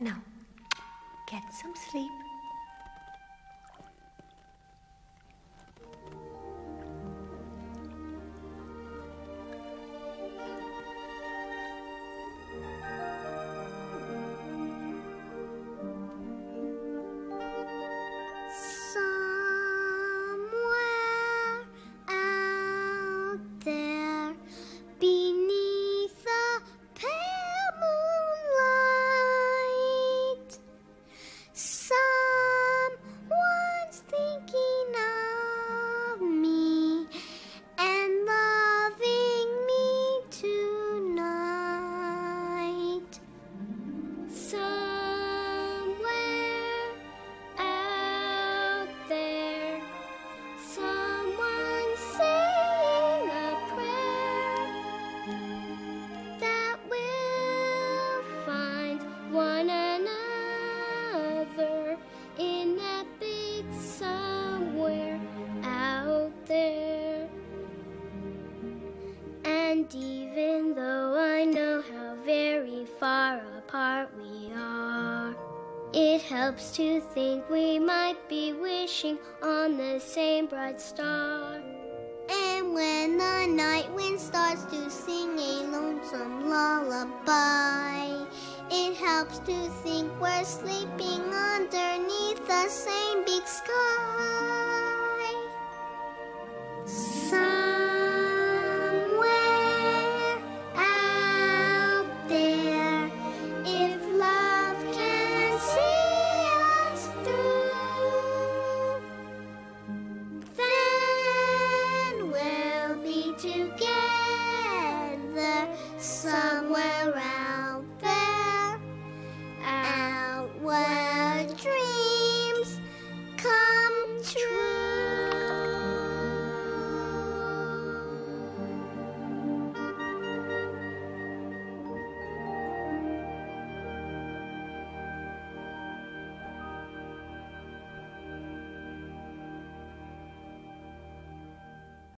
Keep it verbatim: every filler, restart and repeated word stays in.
Now, get some sleep. And even though I know how very far apart we are, it helps to think we might be wishing on the same bright star. And when the night wind starts to sing a lonesome lullaby, it helps to think we're sleeping underneath the same big sky.